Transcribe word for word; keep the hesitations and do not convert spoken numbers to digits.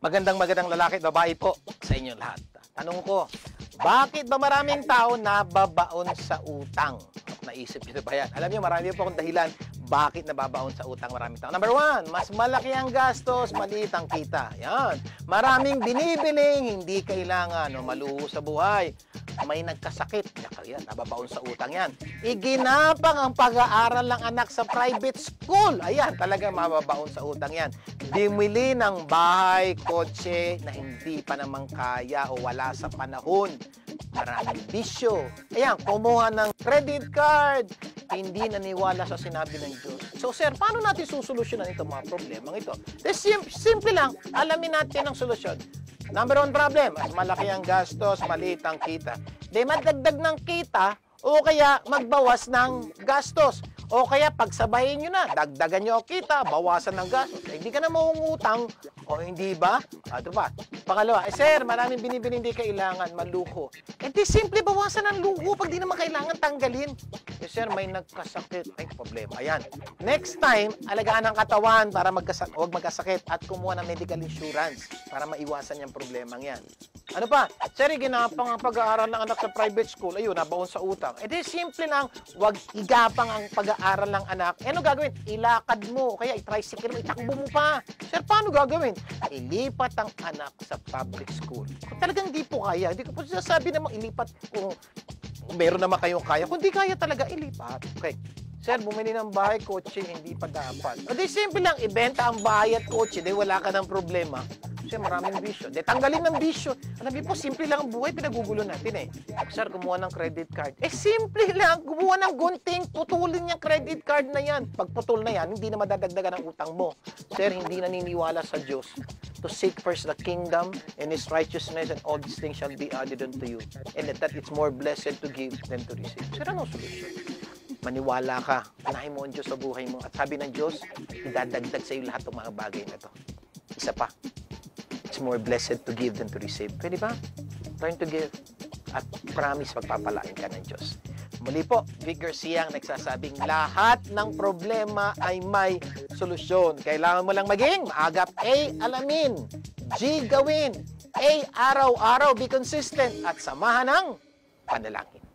Magandang magandang lalaki at babae po sa inyo lahat. Tanong ko, bakit ba maraming tao nababaon sa utang? Naisip niyo ba yan? Alam niyo, marami po akong dahilan bakit nababaon sa utang maraming tao. Number one, mas malaki ang gastos, maliit ang kita. Yan. Maraming binibiling, hindi kailangan o maluho sa buhay. May nagkasakit, yan, nababaon sa utang yan. Iginapang ang pag-aaral ng anak sa private school. Ayan, talaga mababaon sa utang yan. Bimili ng bahay, kotse na hindi pa naman kaya o wala sa panahon. Maraming bisyo. Ayan, kumuha ng credit card. Hindi naniwala sa sinabi ng Diyos. So, sir, paano natin susolusyonan itong mga problemang ito? Sim simple lang, alamin natin ang solusyon. Number one problem, mas malaki ang gastos, maliit ang kita. Di magdagdag ng kita o kaya magbawas ng gastos. O kaya pagsabayin nyo na, dagdagan nyo ang kita, bawasan ng gastos. Eh, hindi ka na mangungutang o hindi ba? Ano ba? Pangalawa, eh sir, maraming binibili hindi kailangan, maluho. Eh di simple bawasan ng luho pag di naman kailangan tanggalin. Eh sir, may nagkasakit. Ay, problema. Ayan. Next time, alagaan ang katawan para magkasakit, huwag magkasakit at kumuha ng medical insurance para maiwasan yung problemang yan. Ano pa? Sir, ginapang ang pag-aaral ng anak sa private school. Ayun, nabaon sa utang. Eh di simple lang, huwag igapang ang pag-aaral ng anak. Eh ano gagawin? Ilakad mo. Kaya i-tricycle mo, itakbo mo pa. Sir, paano gagawin? Ilipat ang anak sa public school. Kung talagang di po kaya, hindi ko po sinasabi namang ilipat kung meron naman kayong kaya. Kung di kaya talaga, ilipat. Okay. Sir, bumili ng bahay, kotse, hindi pa dapat. O di simple lang, ibenta ang bahay at kotse, di wala ka ng problema. Sir, maraming bisyo. Di tanggalin ng bisyo. Alam niyo po, simple lang ang buhay, pinagugulo natin eh. Sir, kumuha ng credit card. Eh, simple lang, kumuha ng gunting, putulin yung credit card na yan. Pag putol na yan, hindi na madadagdagan ang utang mo. Sir, hindi naniniwala sa Diyos. To seek first the kingdom and His righteousness, and all these things shall be added unto you. And that it's more blessed to give than to receive. Sir, ano solution? Maniwala ka, unahin mo ang Diyos sa buhay mo. At sabi ng Diyos, idadagdag sa iyo lahat ng mga bagay na ito. Isa pa, it's more blessed to give than to receive. Pwede ba? Learn to give. At promise, pagpapalain ka ng Diyos. Muli po, Vic Garcia ang nagsasabing lahat ng problema ay may solusyon. Kailangan mo lang maging maagap. A, alamin. G, gawin. A, araw-araw, be consistent. At samahan ng panalangin.